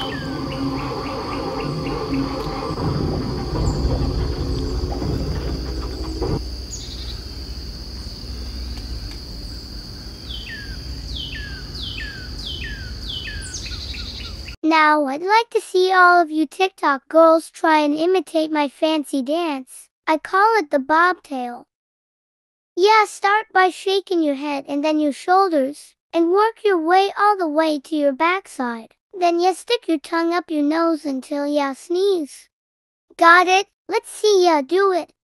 Now I'd like to see all of you TikTok girls try and imitate my fancy dance. I call it the bobtail. Yeah, start by shaking your head and then your shoulders, and work your way all the way to your backside. Then ya stick your tongue up your nose until ya sneeze. Got it? Let's see ya do it.